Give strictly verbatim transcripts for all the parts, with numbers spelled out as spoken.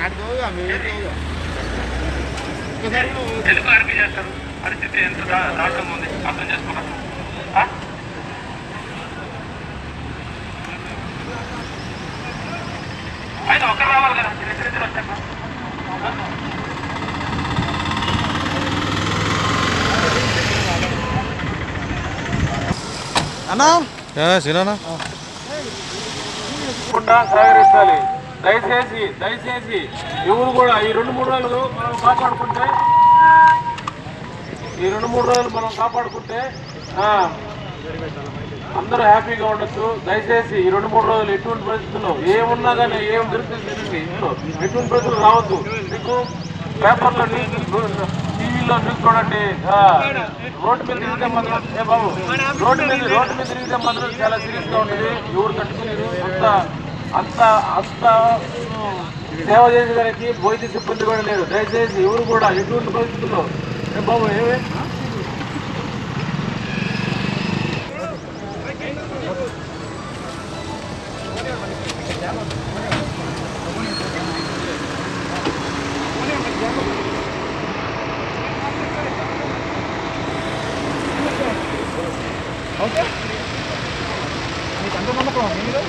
ఎందుకు ఆర్మీ చేస్తారు? పరిస్థితి ఎంత దారుణంగా ఉంది అర్థం చేసుకున్నారు. ఆయన ఒకరు రావాలి కదా, ఇద్దరిద్దరు వచ్చాక అన్నా సినా సహకరించాలి. దయచేసి దయచేసి ఎవరు కూడా ఈ రెండు మూడు రోజులు మనం కాపాడుకుంటే ఈ రెండు మూడు రోజులు మనం కాపాడుకుంటే అందరూ హ్యాపీగా ఉండొచ్చు. దయచేసి ఈ రెండు మూడు రోజులు ఎటువంటి పరిస్థితుల్లో ఏమున్నా కానీ ఏం దొరుకుతుంది ఇంట్లో ఎటువంటి పరిస్థితులు రావద్దు. మీకు పేపర్లో న్యూస్ టీవీలో న్యూస్ చూడండి. రోడ్డు మీద తిరిగితే మాత్రం ఏ బాబు రోడ్డు మీద రోడ్డు మీద తిరిగితే మాత్రం చాలా సీరియస్ గా ఉంటుంది. ఎవరు తట్టుకునేది అంత అంత అంత సేవ చేసేదానికి వైద్య సిబ్బంది కూడా లేదు. దయచేసి ఎవరు కూడా ఎటువంటి పరిస్థితుల్లో ఏ బాబు ఏమే ఓకే మీకు అంత నమ్మకం మీరు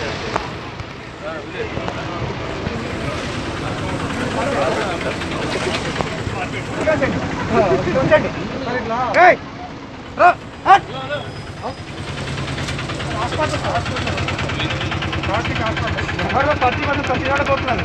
పత్తి పట్టు ప్రతి కూడా పోతున్నారు.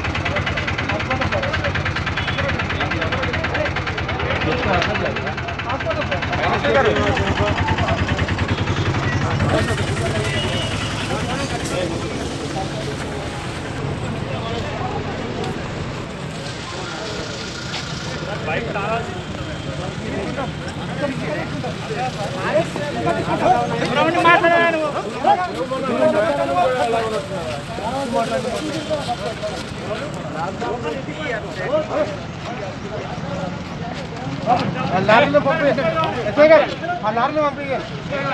లారీలో పంపి ఎస్ఐ గారు ఆ లారీలో పంపించాలి.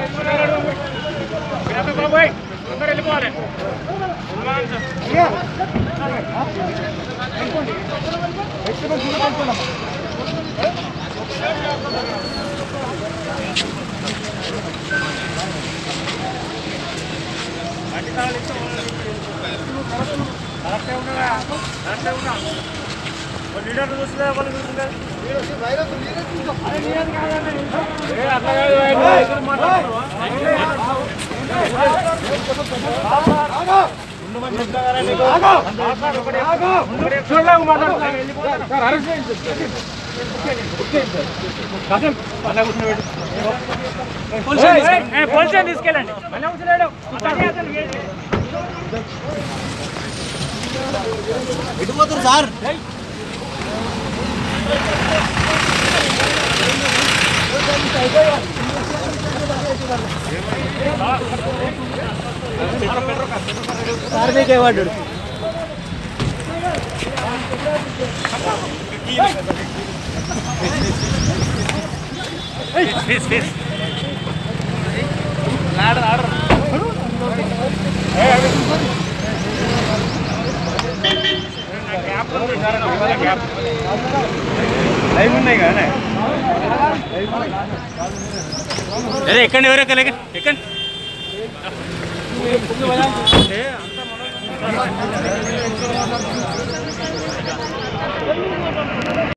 వెళ్ళిపోవాలి కరెక్టే ఉండగా కరెక్టే ఉన్నా లీడర్ చూస్తుందా వాళ్ళు చూస్తుందా పోలీసు తీసుకెళ్ళండి. ఎటుపోతారు సార్? సార్ మీకే వాడు లైవ్ ఉన్నాయి కదా అరే ఎక్కండి ఎవరు ఎక్కలే ఎక్కండి అంత